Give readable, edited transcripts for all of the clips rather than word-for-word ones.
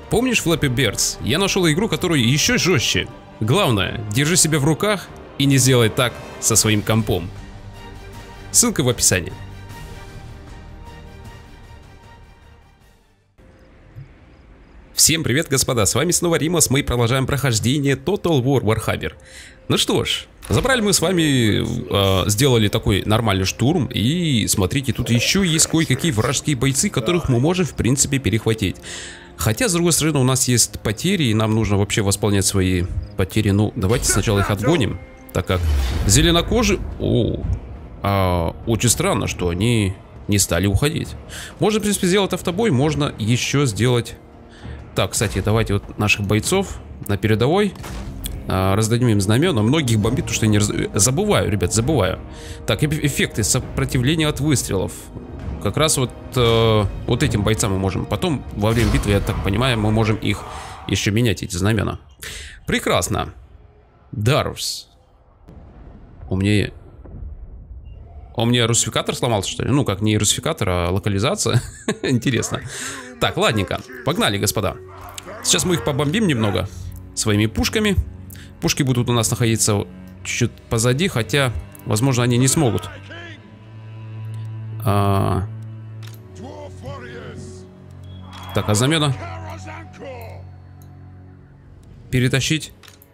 Помнишь Flappy Birds? Я нашел игру, которая еще жестче. Главное, держи себя в руках и не сделай так со своим компом. Ссылка в описании. Всем привет, господа, с вами снова Римас, мы продолжаем прохождение Total War Warhammer. Ну что ж, забрали мы с вами, сделали такой нормальный штурм, и смотрите, тут еще есть кое-какие вражеские бойцы, которых мы можем в принципе перехватить. Хотя, с другой стороны, у нас есть потери, и нам нужно вообще восполнять свои потери. Ну, давайте сначала их отгоним, так как зеленокожие... очень странно, что они не стали уходить. Можно, в принципе, сделать автобой, можно еще сделать... Так, кстати, давайте вот наших бойцов на передовой раздадим им знамена. Многих бомбит, потому что я не забываю, ребят, забываю. Так, эффекты сопротивления от выстрелов. Как раз вот этим бойцам мы можем. Потом, во время битвы, я так понимаю, мы можем их еще менять, эти знамена. Прекрасно. Дарус. У меня русификатор сломался, что ли? Ну, как не русификатор, а локализация. Интересно. Так, ладненько. Погнали, господа. Сейчас мы их побомбим немного своими пушками. Пушки будут у нас находиться чуть-чуть позади, хотя, возможно, они не смогут. Так, а знамена? Перетащить?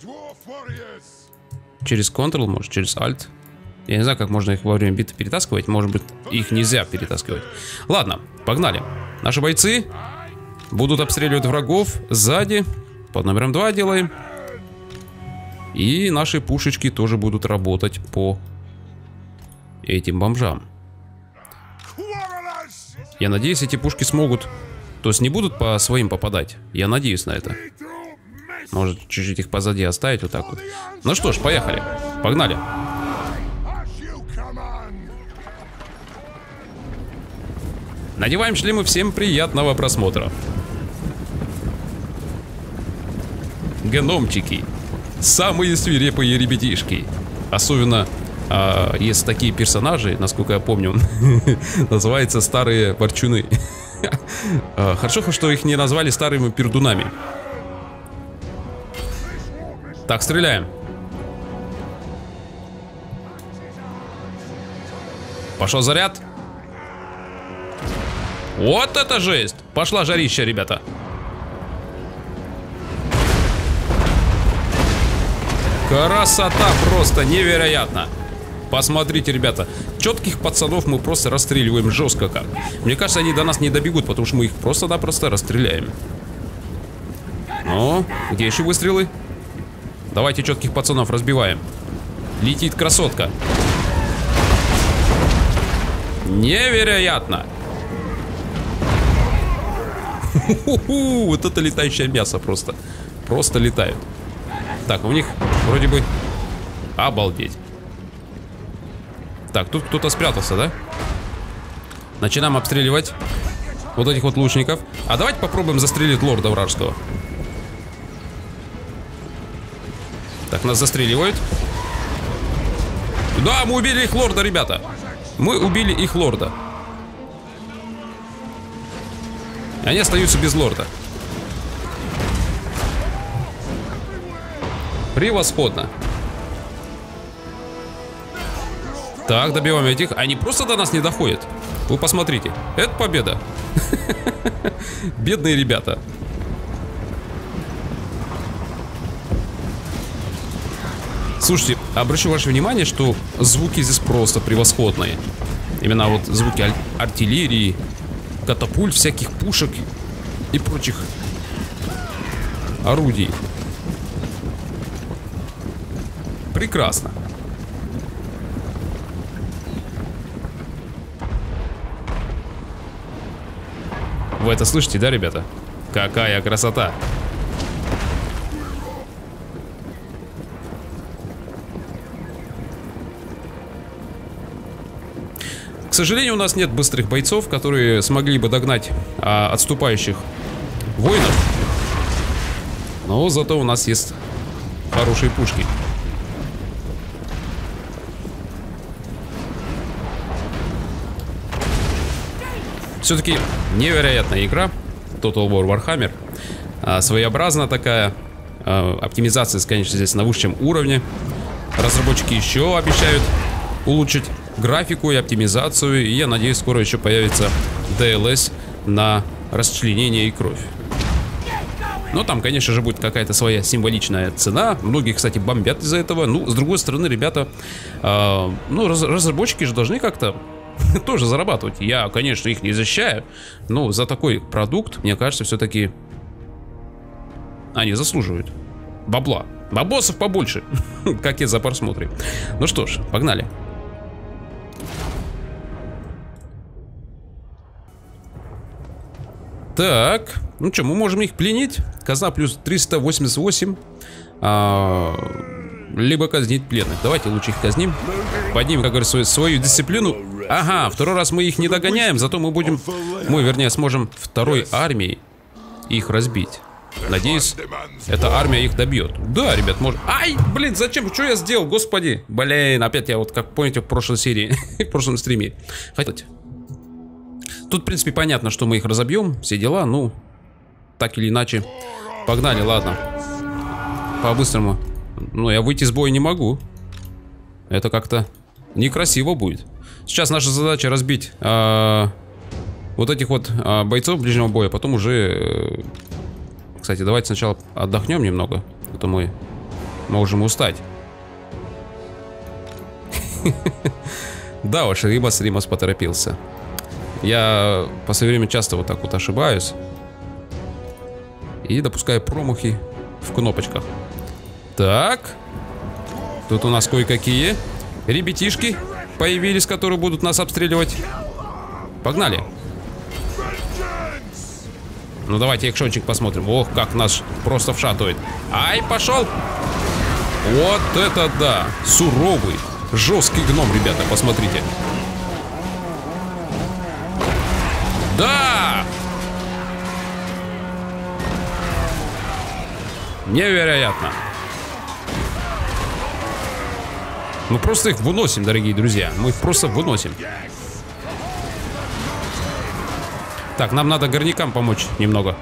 Через Ctrl, может, через Alt? Я не знаю, как можно их во время битвы перетаскивать. Может быть, их нельзя перетаскивать. Ладно, погнали. Наши бойцы будут обстреливать врагов сзади. Под номером 2 делаем. И наши пушечки тоже будут работать по этим бомжам. Я надеюсь, эти пушки смогут... То есть не будут по своим попадать. Я надеюсь на это. Может, чуть-чуть их позади оставить вот так вот. Ну что ж, поехали. Погнали. Надеваем шлемы, всем приятного просмотра. Гномчики. Самые свирепые ребятишки. Особенно, есть такие персонажи, насколько я помню, называются старые ворчуны. Хорошо, что их не назвали старыми пердунами. Так, стреляем. Пошел заряд. Вот это жесть! Пошла жарища, ребята. Красота просто невероятно. Посмотрите, ребята. Четких пацанов мы просто расстреливаем жестко как. Мне кажется, они до нас не добегут, потому что мы их просто-напросто расстреляем. Ну, где еще выстрелы? Давайте четких пацанов разбиваем. Летит красотка. Невероятно. Вот это летающее мясо просто. Просто летают. Так, у них вроде бы... Обалдеть. Так, тут кто-то спрятался, да? Начинаем обстреливать вот этих вот лучников. А давайте попробуем застрелить лорда вражеского. Так, нас застреливают. Да, мы убили их лорда, ребята. Мы убили их лорда. Они остаются без лорда. Превосходно. Так, добиваем этих. Они просто до нас не доходят. Вы посмотрите. Это победа. Бедные ребята. Слушайте, обращу ваше внимание, что звуки здесь просто превосходные. Именно вот звуки артиллерии, катапульт, всяких пушек и прочих орудий. Прекрасно. Вы это слышите, да, ребята? Какая красота! К сожалению, у нас нет быстрых бойцов, которые смогли бы догнать отступающих воинов. Но зато у нас есть хорошие пушки. Все-таки невероятная игра Total War Warhammer. своеобразная такая. Оптимизация, конечно, здесь на высшем уровне. Разработчики еще обещают улучшить графику и оптимизацию. И я надеюсь, скоро еще появится DLS на расчленение и кровь. Но там, конечно же, будет какая-то своя символичная цена. Многие, кстати, бомбят из-за этого. Ну, с другой стороны, ребята, разработчики же должны как-то тоже зарабатывать. Я, конечно, их не защищаю, но за такой продукт, мне кажется, все-таки они заслуживают бабла. Бабосов побольше, как и за просмотры. Ну что ж, погнали. Так, ну что, мы можем их пленить. Казна плюс 388. Либо казнить пленных. Давайте лучше их казним. Поднимем, как говорится, свою дисциплину. Ага, второй раз мы их не догоняем. Зато мы будем, вернее, сможем второй армией их разбить. Надеюсь, эта армия их добьет. Да, ребят, может... Ай, блин, зачем? Что я сделал, господи? Блин, опять я вот, как помните, в прошлой серии, в прошлом стриме. Хотите? Тут, в принципе, понятно, что мы их разобьем. Все дела, ну, так или иначе. Погнали, ладно. По-быстрому. Ну, я выйти с боя не могу. Это как-то некрасиво будет. Сейчас наша задача разбить вот этих вот бойцов ближнего боя. Потом уже... Кстати, давайте сначала отдохнем немного. А то мы можем устать. Да уж, Римас поторопился. Я в последнее время часто вот так вот ошибаюсь. И допускаю промахи в кнопочках. Так. Тут у нас кое-какие ребятишки появились, которые будут нас обстреливать. Погнали. Ну давайте экшончик посмотрим. Ох, как нас просто вшатывает. Ай, пошел. Вот это да. Суровый, жесткий гном, ребята, посмотрите. Да! Невероятно. Мы просто их выносим, дорогие друзья. Мы их просто выносим. Так, нам надо горнякам помочь немного.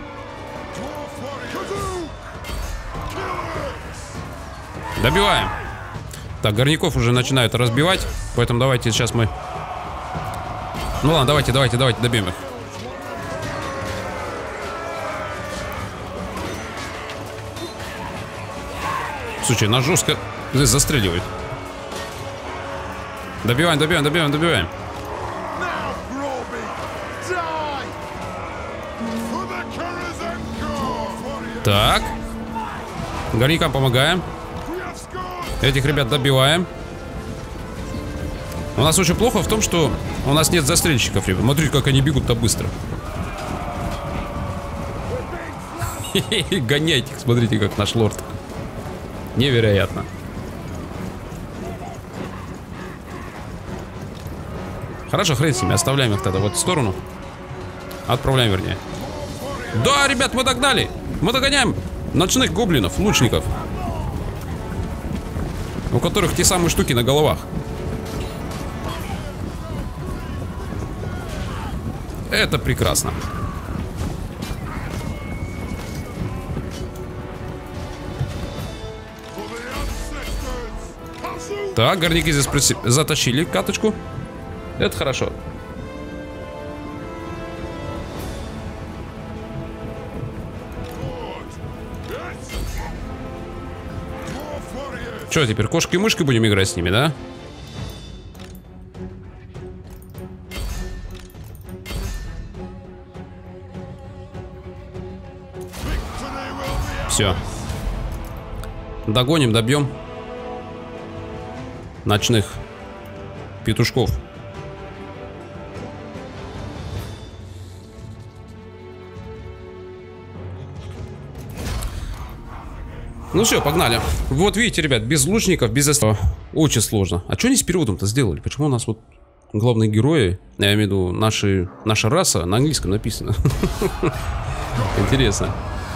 Добиваем. Так, горняков уже начинают разбивать. Поэтому давайте сейчас мы... Ну ладно, давайте добьем их. Слушай, нас жестко здесь застреливают. Добиваем. Так. Горнякам помогаем. Этих ребят добиваем. У нас очень плохо в том, что у нас нет застрельщиков, ребят. Смотрите, как они бегут-то быстро. Гоняйте их, смотрите, как наш лорд. Невероятно. Хорошо, хрен с ними, оставляем их тогда вот в сторону. Отправляем, вернее. Да, ребят, мы догнали. Мы догоняем ночных гоблинов, лучников, у которых те самые штуки на головах. Это прекрасно. Так, горняки здесь затащили каточку. Это хорошо. Что, теперь кошкой-мышкой будем играть с ними, да? Все. Догоним, добьем ночных петушков. Ну все, погнали. Вот видите, ребят, без лучников, без этого очень сложно. А что они с переводом-то сделали? Почему у нас вот главные герои, я имею в виду наша раса, на английском написано? Интересно.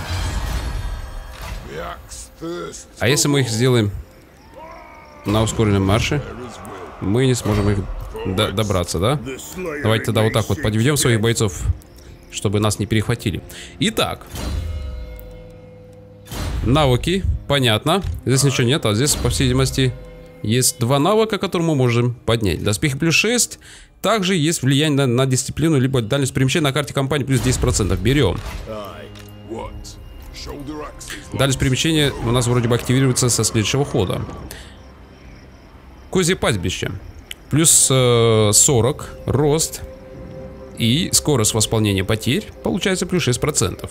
А если мы их сделаем на ускоренном марше, мы не сможем их добраться, да? Давайте тогда вот так вот подведем своих бойцов, чтобы нас не перехватили. Итак, Навыки, понятно. Здесь ничего нет, а здесь, по всей видимости, есть 2 навыка, которые мы можем поднять. Доспехи плюс 6. Также есть влияние на дисциплину, либо дальность перемещения на карте компании плюс 10%. Берем. Дальность перемещения у нас вроде бы активируется со следующего хода. Козье пастбище. Плюс 40. Рост. И скорость восполнения потерь получается плюс 6%.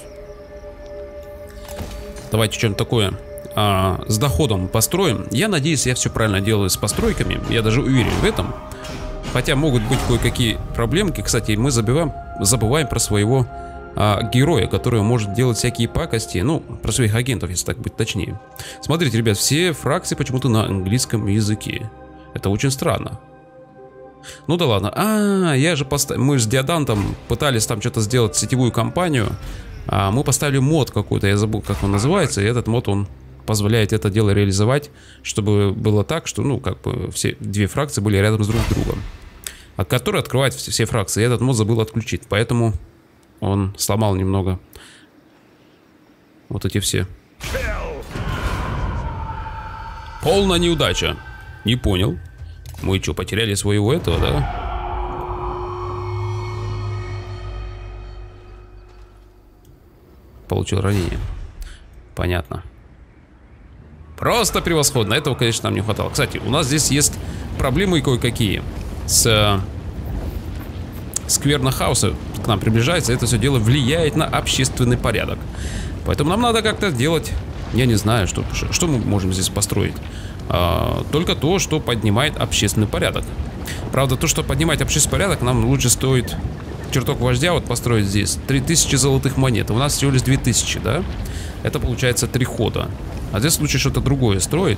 Давайте что-нибудь такое с доходом построим. Я надеюсь, я все правильно делаю с постройками. Я даже уверен в этом. Хотя могут быть кое-какие проблемки. Кстати, мы забываем про своего героя, который может делать всякие пакости. Ну, про своих агентов, если так быть точнее. Смотрите, ребят, все фракции почему-то на английском языке. Это очень странно. Ну да ладно. Я же мы с Диодантом пытались там что-то сделать, сетевую кампанию. Мы поставили мод какой-то, я забыл, как он называется. И этот мод, он позволяет это дело реализовать, чтобы было так, что, ну, как бы все 2 фракции были рядом с друг другом. Который открывает все фракции. И этот мод забыл отключить. Поэтому он сломал немного вот эти все. Полная неудача. Не понял. Мы что, потеряли своего этого, да? Получил ранение. Понятно. Просто превосходно. Этого, конечно, нам не хватало. Кстати, у нас здесь есть проблемы кое-какие. Скверна хаоса к нам приближается. Это все дело влияет на общественный порядок. Поэтому нам надо как-то делать. Я не знаю, что мы можем здесь построить. Только то, что поднимает общественный порядок. Правда, то, что поднимает общественный порядок, нам лучше стоит чертог вождя вот построить здесь. 3000 золотых монет. У нас всего лишь 2000, да? Это получается 3 хода. А здесь лучше что-то другое строить.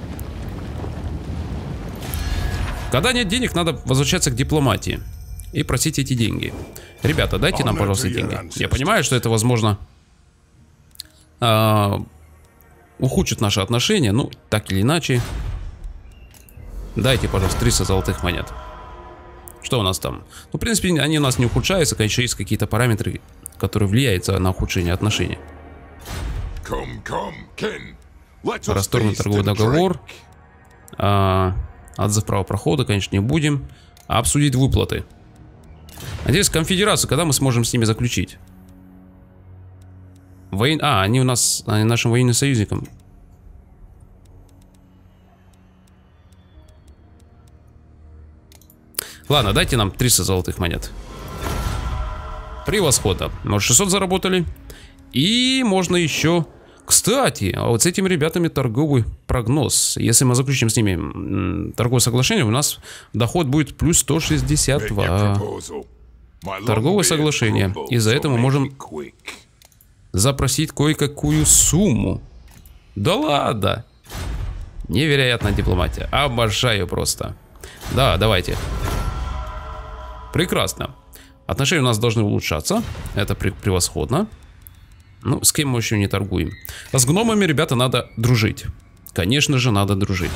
Когда нет денег, надо возвращаться к дипломатии и просить эти деньги. Ребята, дайте нам, пожалуйста, деньги. Я понимаю, что это, возможно, ухудшит наши отношения. Ну, так или иначе. Дайте, пожалуйста, 300 золотых монет. Что у нас там? Ну, в принципе, они у нас не ухудшаются. Конечно, есть какие-то параметры, которые влияют на ухудшение отношений. Расторгнуть торговый договор. Отзыв права прохода, конечно, не будем. А обсудить выплаты. Надеюсь, конфедерацию, когда мы сможем с ними заключить? Они у нас, они нашим военным союзникам. Ладно, дайте нам 300 золотых монет. Превосходно. Может, 600 заработали. И можно еще... Кстати, а вот с этими ребятами торговый прогноз. Если мы заключим с ними торговое соглашение, у нас доход будет плюс 162. Торговое соглашение. И за это мы можем запросить кое-какую сумму. Да ладно. Невероятная дипломатия. Обожаю просто. Да, давайте. Прекрасно. Отношения у нас должны улучшаться. Это превосходно. Ну, с кем мы еще не торгуем. А с гномами, ребята, надо дружить. Конечно же, надо дружить.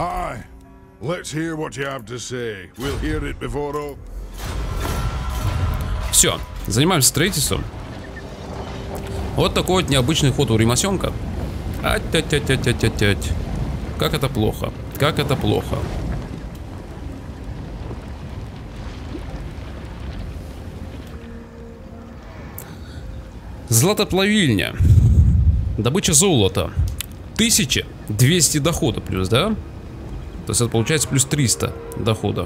Все, занимаемся строительством. Вот такой вот необычный ход у Римасенка. Ать-тять-тять-тять-тять-тять. Как это плохо. Как это плохо. Златоплавильня. Добыча золота. 1200 дохода плюс, да? То есть это получается плюс 300 дохода.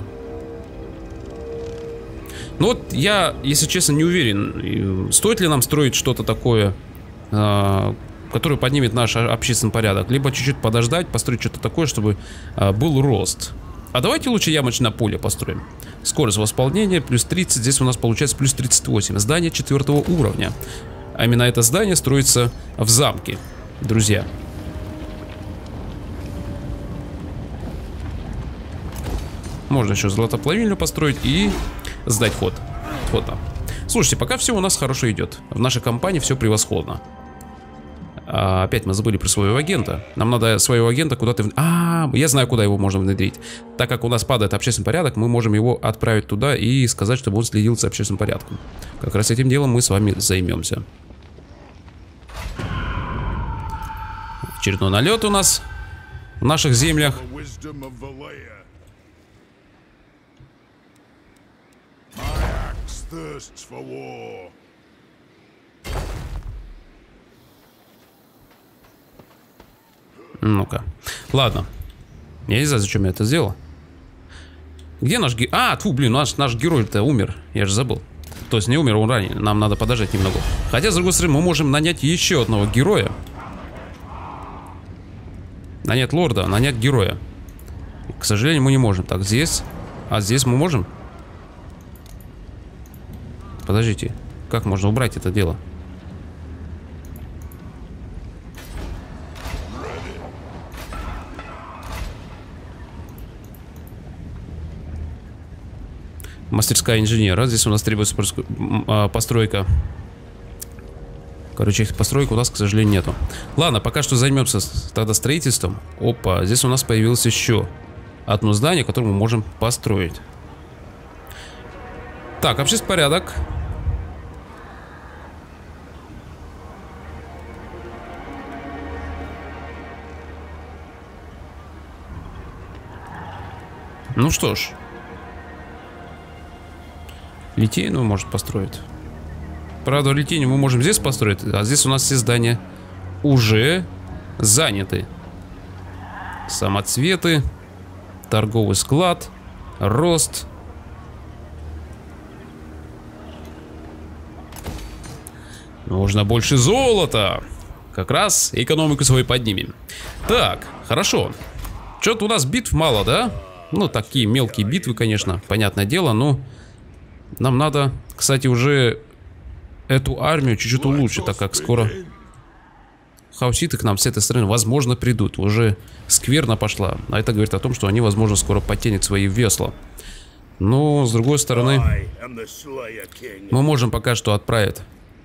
Ну вот я, если честно, не уверен, стоит ли нам строить что-то такое, которое поднимет наш общественный порядок. Либо чуть-чуть подождать, построить что-то такое, чтобы был рост. А давайте лучше ямочное поле построим. Скорость восполнения плюс 30. Здесь у нас получается плюс 38. Здание 4-го уровня. А именно это здание строится в замке, друзья. Можно еще золотоплавильню построить и сдать ход. Вот там. Слушайте, пока все у нас хорошо идет. В нашей компании все превосходно. Опять мы забыли про своего агента. Нам надо своего агента куда-то... я знаю, куда его можно внедрить. Так как у нас падает общественный порядок, мы можем его отправить туда и сказать, чтобы он следил за общественным порядком. Как раз этим делом мы с вами займемся. Очередной налет у нас в наших землях. Ну-ка. Ладно. Я не знаю, зачем я это сделал. Где наш герой? А, тьфу, блин, наш герой-то умер. Я же забыл. То есть не умер, он ранен. Нам надо подождать немного. Хотя, с другой стороны, мы можем нанять еще одного героя. Нанять лорда, нанять героя. К сожалению, мы не можем. Так, здесь. А здесь мы можем? Подождите. Как можно убрать это дело? Мастерская инженера. Здесь у нас требуется постройка. Короче, их построек у нас, к сожалению, нету. Ладно, пока что займемся тогда строительством. Опа, здесь у нас появилось еще одно здание, которое мы можем построить. Так, общественный порядок. Ну что ж. Литейную может построить. Правда, литейную мы можем здесь построить, а здесь у нас все здания уже заняты. Самоцветы, торговый склад, рост. Нужно больше золота. Как раз экономику свою поднимем. Так, хорошо. Что-то у нас битв мало, да? Ну, такие мелкие битвы, конечно, понятное дело, но нам надо, кстати, уже эту армию чуть-чуть улучшить, так как скоро хауситы к нам с этой стороны, возможно, придут. Уже скверно пошла. А это говорит о том, что они, возможно, скоро подтянут свои весла. Но, с другой стороны, мы можем пока что отправить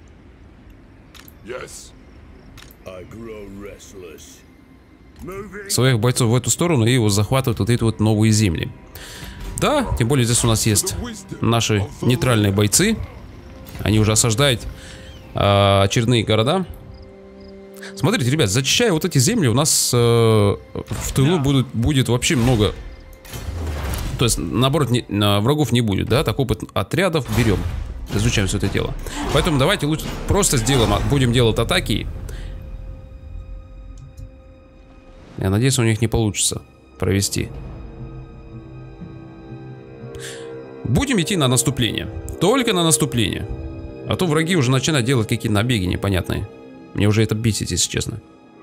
своих бойцов в эту сторону и захватывать вот эти вот новые земли. Да, тем более здесь у нас есть наши нейтральные бойцы. Они уже осаждают очередные города. Смотрите, ребят, зачищая вот эти земли, у нас в тылу будет вообще много. То есть, наоборот, врагов не будет, да? Так, опыт отрядов берем. Изучаем все это дело. Поэтому давайте лучше просто будем делать атаки. Я надеюсь, у них не получится провести. Будем идти на наступление. Только на наступление. А то враги уже начинают делать какие-то набеги непонятные. Мне уже это бесит, если честно.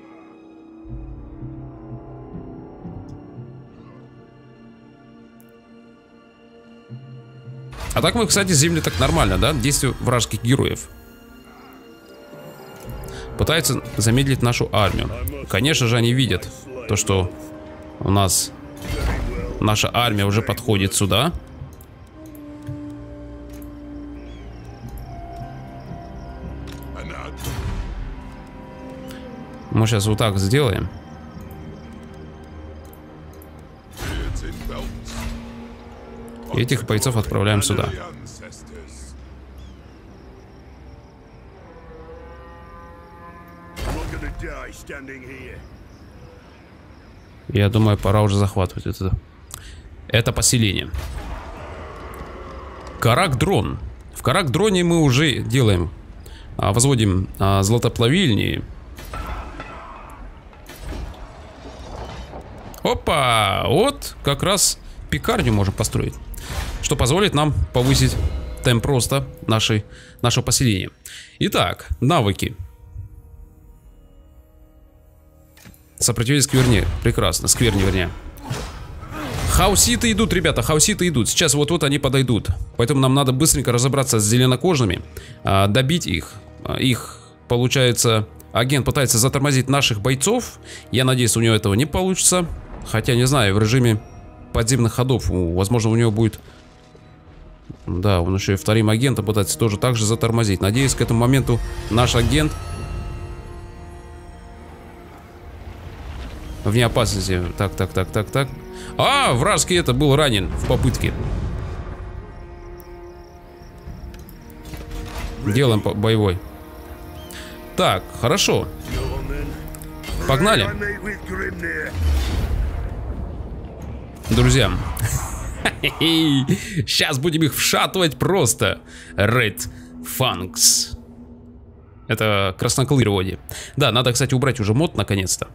А так мы, кстати, земли так нормально, да? Действия вражеских героев. Пытаются замедлить нашу армию. Конечно же, они видят то, что у нас наша армия уже подходит сюда. Мы сейчас вот так сделаем. И этих бойцов отправляем сюда. Я думаю, пора уже захватывать это поселение. Карак-дрон. В Карак-дроне мы уже делаем, возводим золотоплавильни. Опа! Вот как раз пекарню можем построить, что позволит нам повысить темп роста нашего поселения. Итак, навыки. Сопротивление скверне. Прекрасно. Скверне, вернее. Хауситы идут, ребята, хауситы идут. Сейчас вот-вот они подойдут. Поэтому нам надо быстренько разобраться с зеленокожими, добить их. Их, получается, агент пытается затормозить наших бойцов. Я надеюсь, у него этого не получится. Хотя, не знаю, в режиме подземных ходов, возможно, у него будет... Да, он еще и вторым агентом пытается тоже так же затормозить. Надеюсь, к этому моменту наш агент вне опасности. Так. А, вражеский это был ранен в попытке. Делаем боевой. Так, хорошо. Погнали. Друзья. Сейчас будем их вшатывать просто. Red Fangs. Это краснокрылые. Да, надо, кстати, убрать уже мод наконец-то.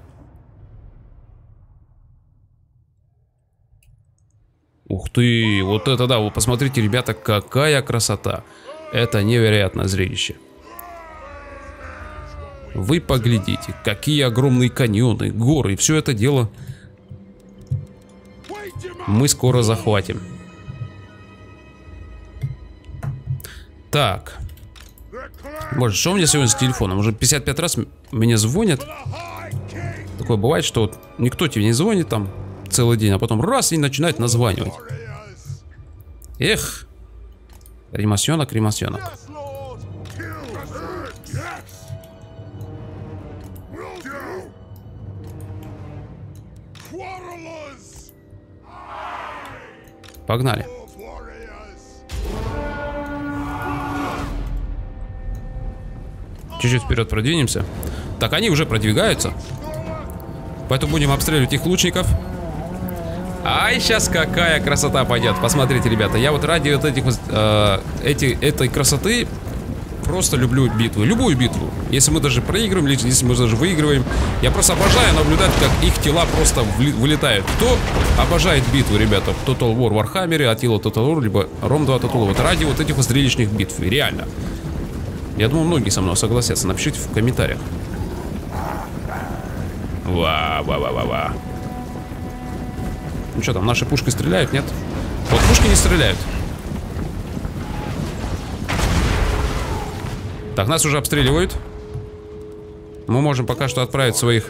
Ух ты, вот это да, вы посмотрите, ребята, какая красота. Это невероятное зрелище. Вы поглядите, какие огромные каньоны, горы, и все это дело мы скоро захватим. Так. Боже, что у меня сегодня с телефоном? Уже 55 раз мне звонят. Такое бывает, что вот никто тебе не звонит там целый день, а потом раз и начинает названивать. Эх. Ремасенок, ремасенок. Погнали. Чуть-чуть вперед продвинемся. Так, они уже продвигаются. Поэтому будем обстреливать их лучников. Ай, сейчас какая красота пойдет. Посмотрите, ребята, я вот ради вот этой красоты просто люблю битву. Любую битву. Если мы даже проигрываем, или если мы даже выигрываем. Я просто обожаю наблюдать, как их тела просто вылетают. Кто обожает битву, ребята? Total War в Warhammer, Attila Total War, либо Rome 2 Total War. Вот ради вот этих вот зрелищных битв. Реально. Я думаю, многие со мной согласятся. Напишите в комментариях. Ва-ва-ва-ва-ва. Ну что там, наши пушки стреляют, нет? Вот пушки не стреляют. Так, нас уже обстреливают. Мы можем пока что отправить своих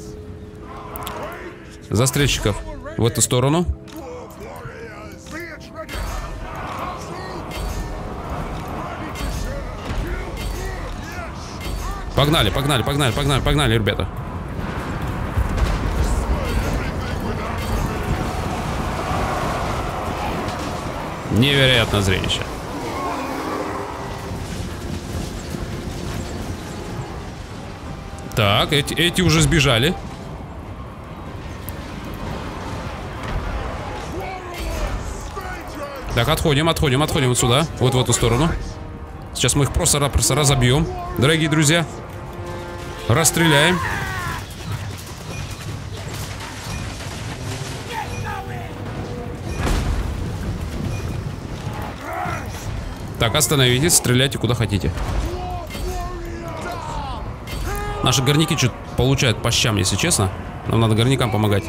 застрельщиков в эту сторону. Погнали, погнали, погнали, погнали, погнали, ребята. Невероятное зрелище. Так, эти уже сбежали. Так, отходим вот сюда. Вот в эту сторону. Сейчас мы их просто разобьем, дорогие друзья. Расстреляем. Так, остановитесь, стреляйте куда хотите. Наши горняки что-то получают по щам, если честно. Нам надо горнякам помогать.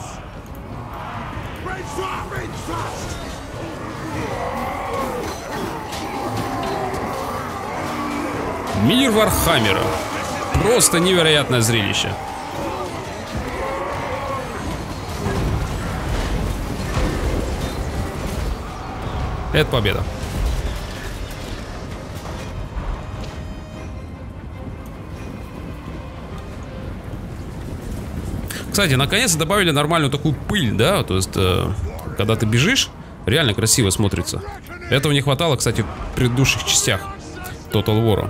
Мир Вархаммера. Просто невероятное зрелище. Это победа. Кстати, наконец-то добавили нормальную такую пыль, да? То есть, когда ты бежишь, реально красиво смотрится. Этого не хватало, кстати, в предыдущих частях Total War.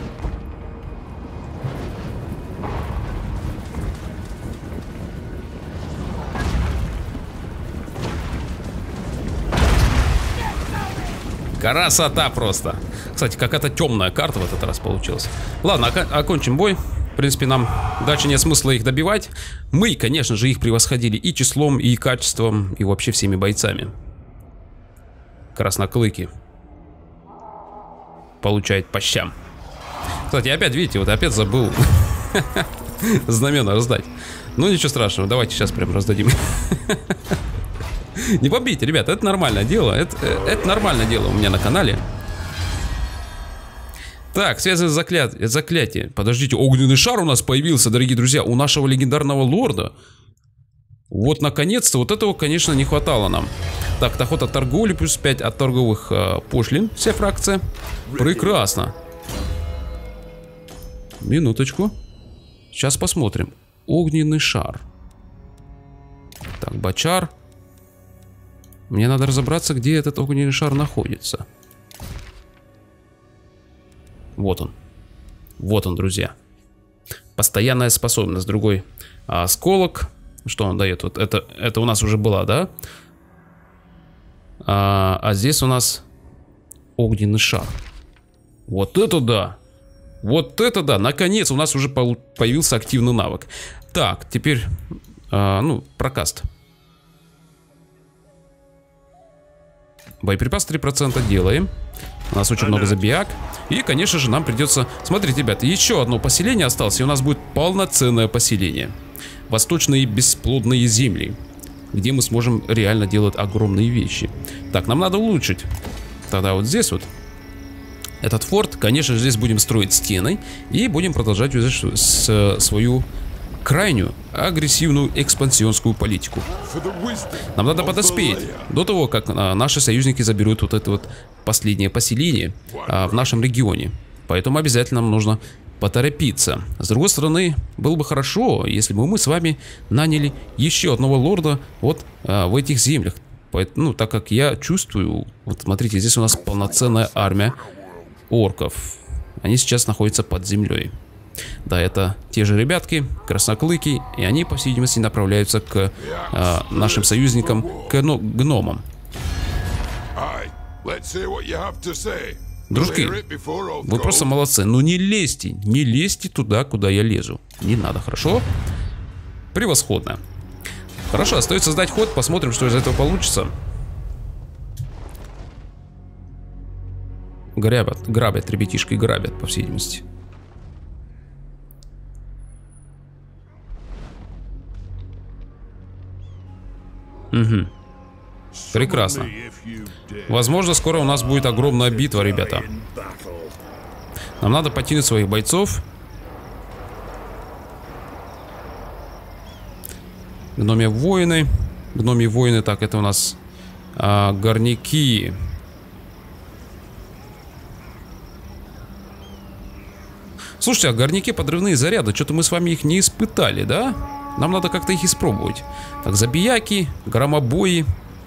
Красота просто. Кстати, какая-то темная карта в этот раз получилась. Ладно, окончим бой. В принципе, нам дальше нет смысла их добивать. Мы, конечно же, их превосходили и числом, и качеством, и вообще всеми бойцами. Красноклыки получает по щам. Кстати, опять, видите, вот опять забыл знамена раздать. Ну, ничего страшного, давайте сейчас прям раздадим. Не побейте, ребята, это нормальное дело. Это нормальное дело у меня на канале. Так, связано с заклятие. Подождите, огненный шар у нас появился, дорогие друзья, у нашего легендарного лорда. Вот, наконец-то, вот этого, конечно, не хватало нам. Так, доход от торговли, плюс 5 от торговых пошлин, вся фракция. Прекрасно. Минуточку. Сейчас посмотрим. Огненный шар. Так, бочар. Мне надо разобраться, где этот огненный шар находится. Вот он. Вот он, друзья. Постоянная способность. Другой осколок. Что он дает? Вот это у нас уже была, да? А здесь у нас огненный шар. Вот это да! Вот это да! Наконец у нас уже появился активный навык. Так, теперь, ну, прокаст. Боеприпас 3% делаем. У нас очень много забияк. И, конечно же, нам придется... Смотрите, ребята, еще одно поселение осталось, и у нас будет полноценное поселение. Восточные бесплодные земли, где мы сможем реально делать огромные вещи. Так, нам надо улучшить. Тогда вот здесь вот этот форт, конечно же, здесь будем строить стены. И будем продолжать свою крайнюю агрессивную экспансионскую политику. Нам надо подоспеть до того, как наши союзники заберут вот это вот последнее поселение в нашем регионе. Поэтому обязательно нам нужно поторопиться. С другой стороны, было бы хорошо, если бы мы с вами наняли еще одного лорда вот в этих землях. Ну, так как я чувствую, вот смотрите, здесь у нас полноценная армия орков. Они сейчас находятся под землей. Да, это те же ребятки, красноклыки, и они, по всей видимости, направляются к нашим союзникам, к гномам. Дружки, вы просто молодцы, но не лезьте туда, куда я лезу. Не надо, хорошо? Превосходно. Хорошо, остается сдать ход, посмотрим, что из этого получится. Грабят, ребятишки, грабят, по всей видимости. Угу. Прекрасно. Возможно, скоро у нас будет огромная битва, ребята. Нам надо потянуть своих бойцов. Гномьи воины. Гномьи воины, так, это у нас горняки. Слушайте, а горняки подрывные заряды, что-то мы с вами их не испытали, да? Нам надо как-то их испробовать. Так, забияки, громобои.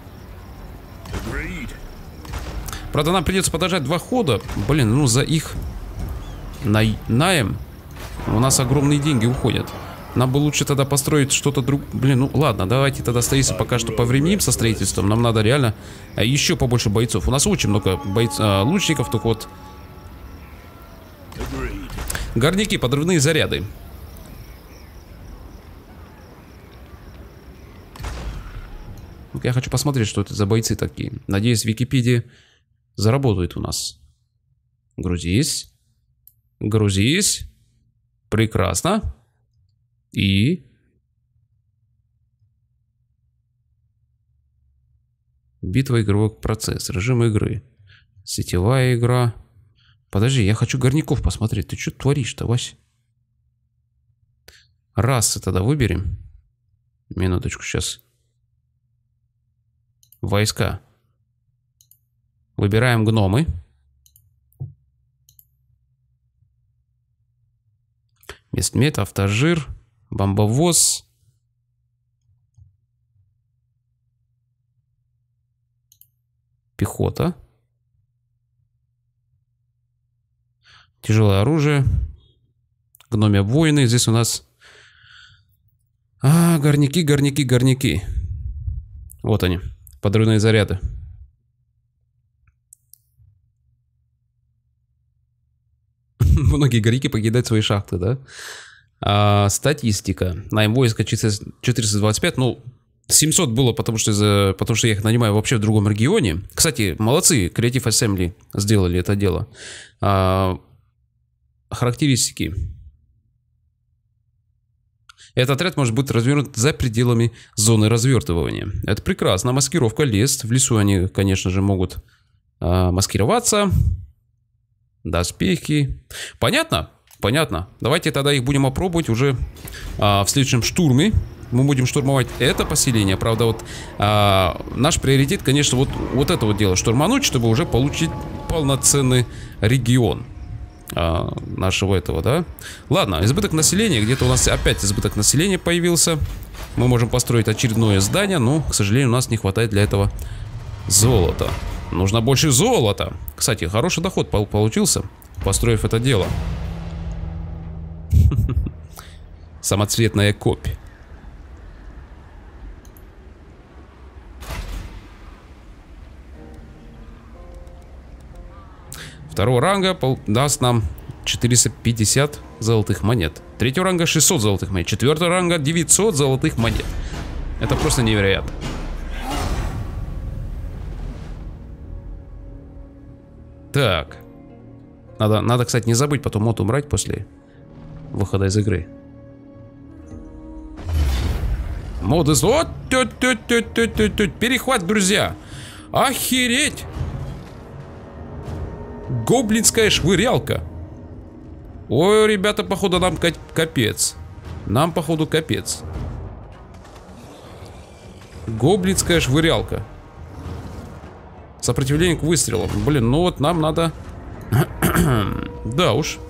Правда, нам придется подождать 2 хода. Блин, ну за их наем у нас огромные деньги уходят. Нам бы лучше тогда построить что-то другое. Блин, ну ладно, давайте тогда стоится пока что повременим со строительством. Нам надо реально еще побольше бойцов. У нас очень много лучников, только вот... Горняки, подрывные заряды. Я хочу посмотреть, что это за бойцы такие. Надеюсь, Википедия заработает у нас. Грузись. Грузись. Прекрасно. И... Битва, игровой процесс. Режим игры. Сетевая игра. Подожди, я хочу горняков посмотреть. Ты что творишь-то, Вась? Расы тогда выберем. Минуточку, сейчас. Войска. Выбираем гномы. Местмет, автожир, бомбовоз. Пехота. Тяжелое оружие. Гномья воины. Здесь у нас... горняки, горняки, горняки. Вот они. Подрывные заряды. Многие горняки покидают свои шахты, да? Статистика. Найм войска 425. Ну, 700 было, потому что я их нанимаю вообще в другом регионе. Кстати, молодцы. Creative Assembly сделали это дело. Характеристики. Этот отряд может быть развернут за пределами зоны развертывания. Это прекрасно. Маскировка лес. В лесу они, конечно же, могут маскироваться. Доспехи. Понятно? Понятно. Давайте тогда их будем опробовать уже в следующем штурме. Мы будем штурмовать это поселение. Правда, вот наш приоритет, конечно, вот это вот дело. Штурмануть, чтобы уже получить полноценный регион нашего этого, да? Ладно, избыток населения. Где-то у нас опять избыток населения появился. Мы можем построить очередное здание, но, к сожалению, у нас не хватает для этого золота. Нужно больше золота. Кстати, хороший доход получился, построив это дело. Самоцветная копь. Второго ранга даст нам 450 золотых монет. Третьего ранга 600 золотых монет. Четвертого ранга 900 золотых монет. Это просто невероятно. Так. Надо, кстати, не забыть потом мод убрать после выхода из игры. Мод из... Вот, перехват, друзья. Охереть. Гоблинская швырялка. Ой, ребята, походу нам капец. Нам, походу, капец. Гоблинская швырялка. Сопротивление к выстрелам. Блин, ну вот нам надо... Да уж.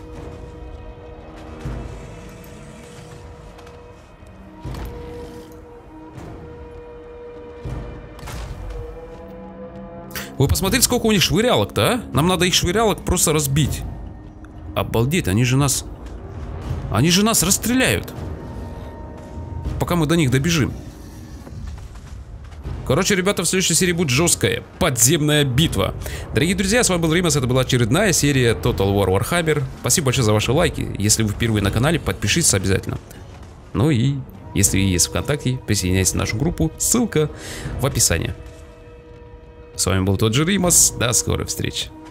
Вы посмотрите, сколько у них швырялок-то, а? Нам надо их швырялок просто разбить. Обалдеть, они же нас расстреляют. Пока мы до них добежим. Короче, ребята, в следующей серии будет жесткая подземная битва. Дорогие друзья, с вами был Римас, это была очередная серия Total War Warhammer. Спасибо большое за ваши лайки. Если вы впервые на канале, подпишитесь обязательно. Ну и, если вы есть ВКонтакте, присоединяйтесь в нашу группу, ссылка в описании. С вами был тот же Римас, до скорой встречи.